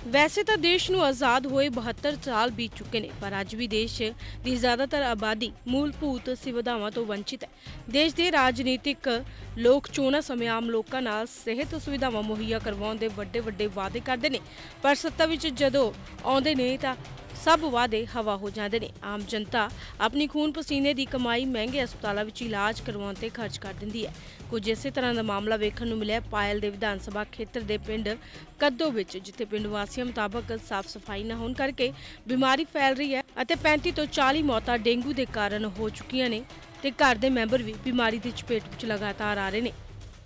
वैसे तो देश ਨੂੰ आज़ाद होए 72 साल बीत चुके हैं, पर अज भी देश की ज़्यादातर आबादी मूलभूत सुविधावां तो वंचित है। देश के राजनीतिक लोग चोणां समय आम लोगों नाल सेहत सुविधावां मुहैया करवाउण दे वड्डे वड्डे वादे करते हैं, पर सत्ता विच जदों आउंदे ने तां सब वादे हवा हो जाते हैं। आम जनता अपनी खून पसीने की कमाई महंगे अस्पतालों में इलाज करवाने ते खर्च कर देंदी है। कुछ इस तरह का मामला वेखण नूं मिलिया पायल के विधान सभा खेत्र के पिंड कद्दो विच, जिथे पिंड वासियों मुताबक साफ सफाई न होने करके बीमारी फैल रही है और 35 तो 40 मौतां डेंगू के कारण हो चुकियां ने ते घर के मैंबर भी बीमारी की चपेट विच लगातार आ रहे हैं।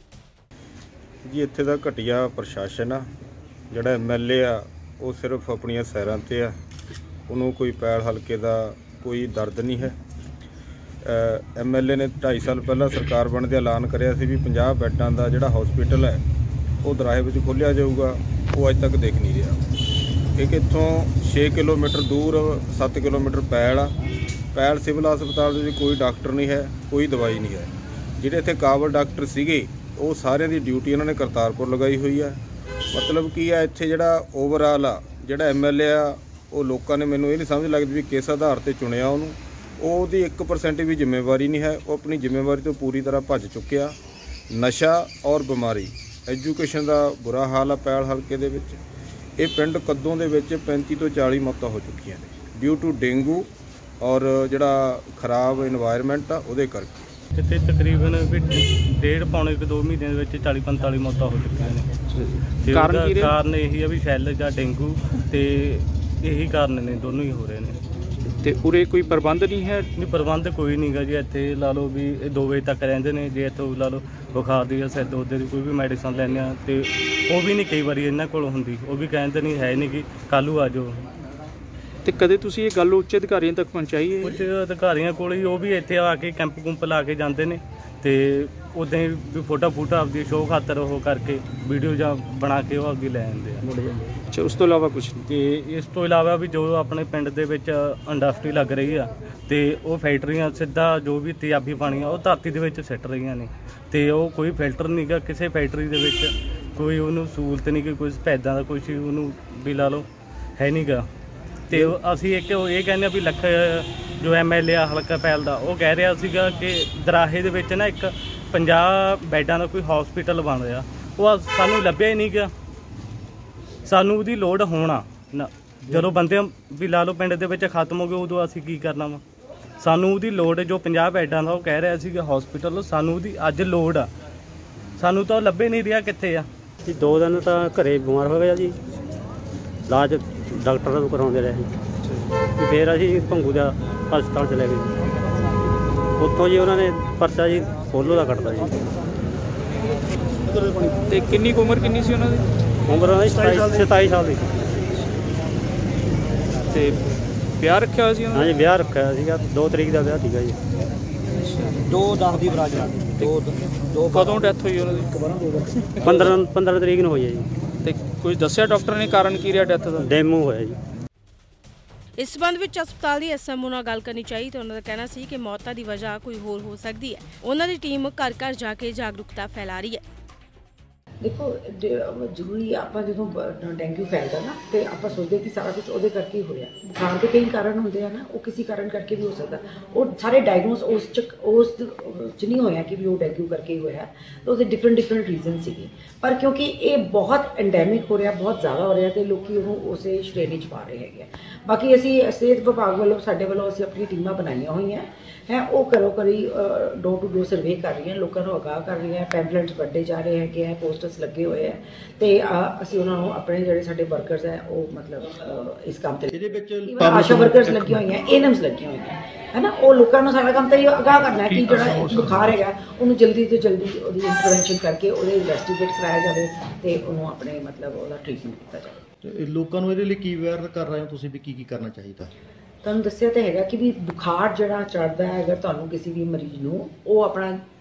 जी इत्थे दा घटिया प्रशासन आ, जिहड़ा MLA आ वो सिर्फ अपनियां सैरां ते आ, उन्होंने कोई पैल हल्के का कोई दर्द नहीं है। MLA ने 2.5 साल पहला सरकार बनने ऐलान कराया भी 50 बैडां का जिहड़ा हॉस्पिटल है वो दराहे में खोलिया जाऊगा, वो अज तक देख नहीं रहा। एक इत्थों 6 किलोमीटर दूर 7 किलोमीटर पैल आ, पैल सिविल हस्पताल में कोई डॉक्टर नहीं है, कोई दवाई नहीं है। जिहड़े इत्थे काबल डॉक्टर सीगे वो सारिਆਂ ਦੀ ड्यूटी इन्होंने करतारपुर लगाई हुई है। मतलब की है इत्थे जिहड़ा ओवरऑल आ जिहड़ा MLA आ वो लोगों ने मैनूं ये नहीं समझ लगती भी किस आधार पर चुनिया ਉਹਦੀ 1% भी जिम्मेवारी नहीं है। वो अपनी जिम्मेवारी तो पूरी तरह भज चुकिया। नशा और बीमारी एजुकेशन का बुरा हाल है पैल हल्के दे विच। ये पिंड कद्दों दे विच 35 तो 40 मौतां हो चुकियां ने ड्यू टू डेंगू और जिहड़ा खराब इन्वायरमेंट आ उहदे करके। इत्थे तकरीबन भी 1.5-2 महीने दे विच 40-45 मौतां हो चुकियां ने। कारण यही है भी शैल जां डेंगू ते यही कारण ने, दोनों ही हो रहे हैं। ਤੇ ਉਰੇ ਕੋਈ ਪ੍ਰਬੰਧ ਨਹੀਂ ਹੈ? नहीं प्रबंध कोई नहीं गा जी। ਇੱਥੇ ਲਾ ਲਓ ਵੀ 2 ਵਜੇ ਤੱਕ ਰਹਿੰਦੇ ਨੇ। ਜੇ ਇੱਥੋਂ ਲਾ ਲਓ ਬੁਖਾਰ ਦੀ ਜਾਂ ਸਿਰ ਦਰਦ ਦੀ ਕੋਈ ਵੀ ਮੈਡੀਸਨ ਲੈਂਦੇ ਆ ਤੇ ਉਹ ਵੀ ਨਹੀਂ ਕਈ ਵਾਰੀ ਇਹਨਾਂ ਕੋਲ ਹੁੰਦੀ, ਉਹ ਵੀ ਕਹਿੰਦੇ ਨਹੀਂ ਹੈ ਨਹੀਂ ਕਿ ਕੱਲ੍ਹ ਨੂੰ ਆ ਜਾਓ। ਤੇ ਕਦੇ ਤੁਸੀਂ ਇਹ ਗੱਲ ਉੱਚ ਅਧਿਕਾਰੀਆਂ ਤੱਕ ਪਹੁੰਚਾਈ ਹੈ? ਉੱਚ ਅਧਿਕਾਰੀਆਂ ਕੋਲ ਹੀ, ਉਹ ਵੀ ਇੱਥੇ ਆ ਕੇ ਕੈਂਪ ਕੁੰਪ ਲਾ ਕੇ ਜਾਂਦੇ ਨੇ ਤੇ ਉੱਦਾਂ ਹੀ ਵੀ ਫੋਟੋ ਆਪਦੀ ਸ਼ੋਅ ਖਾਤਰ ਉਹ ਕਰਕੇ ਵੀਡੀਓ ਜਾਂ ਬਣਾ ਕੇ ਉਹ ਆਪਦੀ ਲੈ ਜਾਂਦੇ ਆ। ਅੱਛਾ, ਉਸ ਤੋਂ ਇਲਾਵਾ ਕੁਛ ਨਹੀਂ? ਤੇ ਇਸ ਤੋਂ ਇਲਾਵਾ ਵੀ ਜੋ ਆਪਣੇ ਪਿੰਡ ਦੇ ਵਿੱਚ ਇੰਡਸਟਰੀ ਲੱਗ ਰਹੀ ਆ ਤੇ ਉਹ ਫੈਕਟਰੀਆਂ ਸਿੱਧਾ ਜੋ ਵੀ ਤੇਜ਼ਾਬੀ ਪਾਣੀ ਆ ਉਹ ਧਰਤੀ ਦੇ ਵਿੱਚ ਸਿੱਟ ਰਹੀਆਂ ਨੇ ਤੇ ਉਹ ਕੋਈ ਫਿਲਟਰ ਨਹੀਂ ਗਾ ਕਿਸੇ ਫੈਕਟਰੀ ਦੇ ਵਿੱਚ, ਕੋਈ ਉਹਨੂੰ ਸਹੂਲਤ ਨਹੀਂ, ਕਿ ਕੋਈ ਪੈਦਾਂ ਦਾ ਕੁਛ ਉਹਨੂੰ ਵੀ ਲਾ ਲਓ ਹੈ ਨਹੀਂ ਗਾ। ਤੇ ਅਸੀਂ ਇੱਕ ਇਹ ਕਹਿੰਦੇ ਆ ਵੀ ਲੱਖ ਜੋ MLA ਆ ਹਲਕਾ ਪੈਲ ਦਾ, ਉਹ ਕਹਿ ਰਿਹਾ ਸੀਗਾ ਕਿ ਦਰਾਹੇ ਦੇ ਵਿੱਚ ਨਾ ਇੱਕ 50 ਬੈਡਾਂ ਦਾ ਕੋਈ ਹੌਸਪੀਟਲ ਬਣ ਰਿਹਾ, ਉਹ ਸਾਨੂੰ ਲੱਭਿਆ ਹੀ ਨਹੀਂ ਗਾ। ਸਾਨੂੰ ਉਹਦੀ ਲੋੜ ਹੋਣਾ ਨਾ, ਜਦੋਂ ਬੰਦੇ ਵੀ ਲਾ ਲਓ ਪਿੰਡ ਦੇ ਵਿੱਚ ਖਤਮ ਹੋ ਗਏ ਉਦੋਂ ਅਸੀਂ ਕੀ ਕਰਨਾ ਵਾ। ਸਾਨੂੰ ਉਹਦੀ ਲੋੜ ਜੋ 50 ਬੈਡਾਂ ਦਾ ਉਹ ਕਹਿ ਰਿਹਾ ਸੀਗਾ ਹੌਸਪੀਟਲ, ਸਾਨੂੰ ਉਹਦੀ ਅੱਜ ਲੋੜ ਆ, ਸਾਨੂੰ ਤਾਂ ਉਹ ਲੱਭੇ ਨਹੀਂ ਰਿਹਾ ਕਿੱਥੇ ਆ। 2 ਦਿਨ ਤਾਂ ਘਰੇ ਬਿਮਾਰ ਹੋ ਗਿਆ ਜੀ, ਇਲਾਜ ਡਾਕਟਰਾਂ ਤੋਂ ਕਰਾਉਂਦੇ ਰਹੇ। ਫਿਰ ਅਸੀਂ ਭੰਗੂ ਦਾ ਹਸਪਤਾਲ ਚਲੇ ਗਏ, ਉੱਥੋਂ ਜੀ ਉਹਨਾਂ ਨੇ ਪਰਚਾ ਜੀ ਫੋਲੋ ਦਾ ਕੱਟਦਾ ਜੀ। ਤੇ ਕਿੰਨੀ ਕੁ ਉਮਰ ਕਿੰਨੀ ਸੀ ਉਹਨਾਂ ਦੀ? ਉਮਰ ਉਹਨਾਂ ਦੀ 27 ਸਾਲ ਦੀ। ਤੇ ਵਿਆਹ ਰੱਖਿਆ ਹੋਇਆ ਸੀ ਉਹਨਾਂ? ਹਾਂਜੀ ਵਿਆਹ ਰੱਖਿਆ ਹੋਇਆ ਸੀਗਾ, 2 ਤਰੀਕ ਦਾ ਵਿਆਹ ਸੀਗਾ ਜੀ। 2/10 ਦੀ ਬਰਾਜ ਲਾ ਦੋ ਕਦੋਂ ਡੈਥ ਹੋਈ ਉਹਨਾਂ ਦੀ? 15 ਤਰੀਕ ਨੂੰ ਹੋਈ ਹੈ ਜੀ। ਤੇ ਕੁਝ ਦੱਸਿਆ ਡਾਕਟਰ ਨੇ ਕਾਰਨ ਕੀ ਰਿਹਾ ਡੈਥ ਦਾ? ਡੇਂਗੂ ਹੋਇਆ ਜੀ। इस संबंध में अस्पताल की SMO नाल गल करनी चाहिए तो उन्होंने कहना सी कि मौतां की वजह कोई होर हो सकती है। उन्होंने टीम घर घर जाके जागरूकता फैला रही है। देखो ਜ਼ਰੂਰੀ ਆਪਾਂ ਜਦੋਂ ਡੇਂਗੂ ਫੈਲਦਾ ਨਾ ਤੇ ਆਪਾਂ ਸੋਚਦੇ ਕਿ ਸਾਰਾ ਕੁਝ ਉਹਦੇ ਕਰਕੇ ਹੀ ਹੋਇਆ। ਬੁਖਾਰ ਦੇ ਕਈ ਕਾਰਨ ਹੁੰਦੇ ਆ ਨਾ, ਉਹ ਕਿਸੇ ਕਾਰਨ ਕਰਕੇ ਵੀ ਹੋ ਸਕਦਾ। ਉਹ ਸਾਰੇ ਡਾਇਗਨੋਸ ਉਸ ਚ ਨਹੀਂ ਹੋਇਆ ਕਿ ਵੀ ਉਹ ਡੇਂਗੂ ਕਰਕੇ ਹੀ ਹੋਇਆ, ਤਾਂ ਉਹਦੇ ਡਿਫਰੈਂਟ ਰੀਜ਼ਨ ਸੀਗੇ। ਪਰ ਕਿਉਂਕਿ ਇਹ ਬਹੁਤ ਐਂਡੈਮਿਕ ਹੋ ਰਿਹਾ, ਬਹੁਤ ਜ਼ਿਆਦਾ ਹੋ ਰਿਹਾ ਤੇ ਲੋਕੀ ਉਹਨੂੰ ਉਸੇ ਸ਼੍ਰੇਣੀ 'ਚ ਪਾ ਰਹੇ ਹੈਗੇ। ਬਾਕੀ ਅਸੀਂ ਸਿਹਤ ਵਿਭਾਗ ਵੱਲੋਂ ਸਾਡੇ ਵੱਲੋਂ ਅਸੀਂ ਆਪਣੀਆਂ ਟੀਮਾਂ ਬਣਾਈਆਂ ਹੋਈਆਂ ਹੈ, ਉਹ ਘਰੋਂ ਘਰੀ ਡੋਰ ਟੂ ਡੋਰ ਸਰਵੇ ਕਰ ਰਹੀਆਂ, ਲੋਕਾਂ ਨੂੰ ਅਗਾਹ ਕਰ ਰਹੀਆਂ, ਪੈਂਪਲੇਟਸ ਵੱਡੇ ਜਾ ਰਹੇ ਹੈਗੇ ਹੈ, ਪੋਸਟਰਸ ਲੱਗੇ ਹੋਏ ਹੈ ਤੇ ਅਸੀਂ ਉਹਨਾਂ ਨੂੰ ਆਪਣੇ ਜਿਹੜੇ ਸਾਡੇ ਵਰਕਰਸ ਹੈ ਉਹ ਮਤਲਬ ਇਸ ਕੰਮ ਤੇ ਜਿਹਦੇ ਵਿੱਚ ਆਸ਼ਾ ਵਰਕਰਸ ਲੱਗੀਆਂ ਹੋਈਆਂ, ANMs ਲੱਗੀਆਂ ਹੋਈਆਂ ਹੈ ਨਾ, ਉਹ ਲੋਕਾਂ ਨੂੰ ਸਾਡਾ ਕੰਮ ਤਾਂ ਇਹ ਅਗਾਹ ਕਰਨਾ ਹੈ ਕਿ ਜਿਹੜਾ ਬੁਖਾਰ ਹੈਗਾ ਉਹਨੂੰ ਜਲਦੀ ਤੋਂ ਜਲਦੀ ਉਹਦੀ ਇੰਟਰਵੈਂਸ਼ਨ ਕਰਕੇ ਉਹਦੇ ਇਨਵੈਸਟੀਗੇਟ ਕਰਾਇਆ ਜਾਵੇ ਤੇ ਉਹਨੂੰ ਆਪਣੇ ਮਤਲਬ ਉਹਦਾ ਟ੍ਰੀਟਮੈਂਟ ਕੀਤਾ ਜਾਵੇ। ਲੋਕਾਂ ਨੂੰ ਇਹਦੇ ਲਈ ਕੀ ਅਵੇਅਰ ਕਰ ਰਹੇ ਹੋ ਤੁਸੀਂ ਵੀ ਕੀ ਕਰਨਾ ਚਾਹੀਦਾ? ਤੁਹਾਨੂੰ ਦੱਸਿਆ ਤਾਂ ਹੈਗਾ ਕਿ ਵੀ ਬੁਖਾਰ ਜਿਹੜਾ ਚੜ੍ਹਦਾ ਹੈ, ਅਗਰ ਤੁਹਾਨੂੰ ਕਿਸੇ ਵੀ ਮਰੀਜ਼ ਨੂੰ ਉਹ ਆਪਣਾ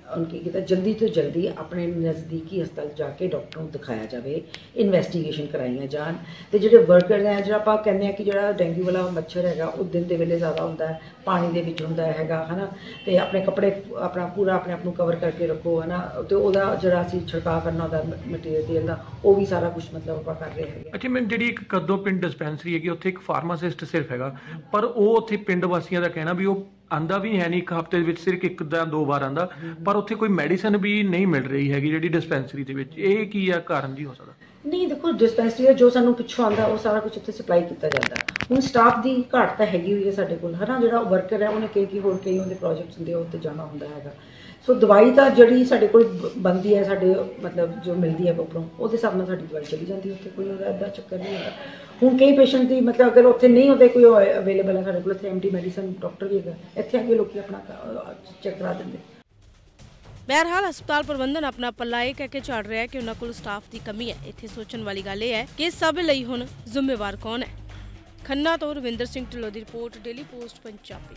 उनकी कहता जल्दी तो जल्दी अपने नज़दीकी हस्पताल जाके डॉक्टर ਨੂੰ ਦਿਖਾਇਆ ਜਾਵੇ, ਇਨਵੈਸਟੀਗੇਸ਼ਨ ਕਰਾਈਆਂ ਜਾਣ। ਤੇ ਜਿਹੜੇ ਵਰਕਰ ਹੈ, ਜਿਹੜਾ ਆਪਾਂ ਕਹਿੰਦੇ ਆ ਕਿ ਜਿਹੜਾ ਡੇਂਗੂ ਵਾਲਾ ਮੱਛਰ ਹੈਗਾ ਉਹ ਦਿਨ ਦੇ ਵੇਲੇ ਜ਼ਿਆਦਾ ਹੁੰਦਾ ਹੈ, ਪਾਣੀ ਦੇ ਵਿੱਚ ਹੁੰਦਾ ਹੈਗਾ ਹੈ ਨਾ, ਤੇ ਆਪਣੇ ਕੱਪੜੇ ਆਪਣਾ ਪੂਰਾ ਆਪਣੇ ਆਪ ਨੂੰ ਕਵਰ ਕਰਕੇ ਰੱਖੋ ਹੈ ਨਾ, ਤੇ ਉਹਦਾ ਜਿਹੜਾ ਅਸੀਂ ਛਿੜਕਾਅ ਕਰਨਾ ਉਹਦਾ ਮਟੀਰੀਅਲ ਦਾ ਉਹ ਵੀ ਸਾਰਾ ਕੁਝ ਮਤਲਬ ਆਪਾਂ ਕਰ ਰਹੇ ਹੈਗੇ। ਅੱਛਾ ਮੈਮ, ਜਿਹੜੀ ਇੱਕ ਕਦੋਂ ਪਿੰਡ ਡਿਸਪੈਂਸਰੀ ਹੈਗੀ ਉੱਥੇ ਇੱਕ ਫਾਰਮਾਸਿਸਟ ਸਿਰਫ ਹੈਗਾ, ਪਰ ਉਹ ਉੱਥੇ ਪਿੰਡ ਵਾਸੀਆਂ ਦਾ ਕਹਿਣਾ ਵੀ ਉਹ ਆਂਦਾ ਵੀ ਹੈ ਨਹੀਂ, ਇੱਕ ਹਫ਼ਤੇ ਦੇ ਵਿੱਚ ਸਿਰਫ 1 ਜਾਂ 2 ਵਾਰ ਆਂਦਾ, ਪਰ ਉੱਥੇ ਕੋਈ ਮੈਡੀਸਨ ਵੀ ਨਹੀਂ ਮਿਲ ਰਹੀ ਹੈਗੀ ਜਿਹੜੀ ਡਿਸਪੈਂਸਰੀ ਦੇ ਵਿੱਚ। ਇਹ ਕੀ ਆ ਕਾਰਨ ਜੀ ਹੋ ਸਕਦਾ? ਨਹੀਂ ਦੇਖੋ, ਡਿਸਪੈਂਸਰੀ ਜੋ ਸਾਨੂੰ ਪਿੱਛੋਂ ਆਉਂਦਾ ਉਹ ਸਾਰਾ ਕੁਝ ਉੱਥੇ ਸਪਲਾਈ ਕੀਤਾ ਜਾਂਦਾ। ਹੁਣ ਸਟਾਫ ਦੀ ਘਾਟ ਤਾਂ ਹੈਗੀ ਹੋਈ ਹੈ ਸਾਡੇ ਕੋਲ ਹੈ ਨਾ, ਜਿਹੜਾ ਵਰਕਰ ਹੈ ਉਹਨੇ ਕਈ ਹੋਰ ਕਈ ਉਹਦੇ ਪ੍ਰੋਜੈਕਟਸ ਹੁੰਦੇ ਆ ਉੱਤੇ ਜਾਣਾ ਹੁੰਦਾ ਹੈਗਾ। ਸੋ ਦਵਾਈ ਤਾਂ ਜਿਹੜੀ ਸਾਡੇ ਕੋਲ ਬਣਦੀ ਹੈ, ਸਾਡੇ ਮਤਲਬ ਜੋ ਮਿਲਦੀ ਹੈ ਉੱਪਰੋਂ, ਉਹਦੇ ਹਿਸਾਬ ਨਾਲ ਸਾਡੀ ਦਵਾਈ ਚਲੀ ਜਾਂਦੀ ਹੈ, ਉੱਥੇ ਕੋਈ ਉਹਦਾ ਇੱਦਾਂ ਚੱਕਰ ਨਹੀਂ ਹੈਗਾ। ਹੁਣ ਕਈ ਪੇਸ਼ੈਂਟ ਦੀ ਮਤਲਬ ਅਗਰ ਉੱਥੇ ਨਹੀਂ ਹੁੰਦੇ ਕੋਈ ਅਵੇਲੇਬਲ ਹੈ ਸਾਡੇ ਕੋਲ, ਇੱਥੇ ਐਮਟੀ ਮੈਡੀਸਨ ਡਾਕਟਰ ਵੀ ਹੈਗਾ, ਇੱਥੇ ਆ ਕੇ ਲੋਕੀ ਆਪਣਾ ਚੈੱਕ ਕਰਾ ਦਿੰਦੇ। ਬਹਰਹਾਲ ਹਸਪਤਾਲ ਪ੍ਰਬੰਧਨ ਆਪਣਾ ਪੱਲਾ ਇਹ ਕਹਿ ਕੇ ਝਾੜ ਰਿਹਾ ਹੈ ਕਿ ਉਹਨਾਂ ਕੋਲ ਸਟਾਫ ਦੀ ਕਮੀ ਹੈ। ਇੱਥੇ ਸੋਚਣ ਵਾਲੀ ਗੱਲ ਇਹ ਹੈ ਕਿ ਸਭ ਲਈ ਹੁਣ ਜ਼ਿੰਮੇਵਾਰ ਕੌਣ ਹੈ। ਖੰਨਾ ਤੋਂ ਰਵਿੰਦਰ ਸਿੰਘ ਢਿੱਲੋਂ ਦੀ report, daily post Punjabi.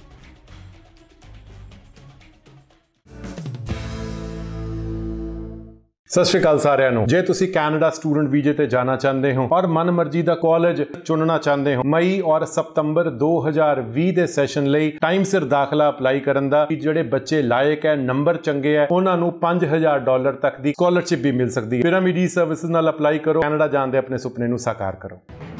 Sat Sri ਅਕਾਲ ਸਾਰਿਆਂ ਨੂੰ। ਜੇ ਤੁਸੀਂ ਕੈਨੇਡਾ ਸਟੂਡੈਂਟ ਵੀਜ਼ੇ ਤੇ ਜਾਣਾ ਚਾਹੁੰਦੇ ਹੋ ਔਰ ਮਨਮਰਜ਼ੀ ਦਾ ਕਾਲਜ ਚੁਣਨਾ ਚਾਹੁੰਦੇ ਹੋ, ਮਈ ਔਰ ਸਤੰਬਰ 2020 ਦੇ ਸੈਸ਼ਨ ਲਈ ਟਾਈਮ ਸਿਰ ਦਾਖਲਾ ਅਪਲਾਈ ਕਰਨ ਦਾ, ਜਿਹੜੇ ਬੱਚੇ ਲਾਇਕ ਹੈ, ਨੰਬਰ ਚੰਗੇ ਹੈ, ਉਹਨਾਂ ਨੂੰ $5000 ਤੱਕ ਦੀ ਸਕਾਲਰਸ਼ਿਪ ਵੀ ਮਿਲ ਸਕਦੀ ਹੈ। ਪਿਰਾਮਿਡ ਸਰਵਿਸਿਜ਼ ਨਾਲ ਅਪਲਾਈ ਕਰੋ, ਕੈਨੇਡਾ ਜਾਣ ਦੇ ਆਪਣੇ ਸੁਪਨੇ ਨੂੰ ਸਾਕਾਰ ਕਰੋ।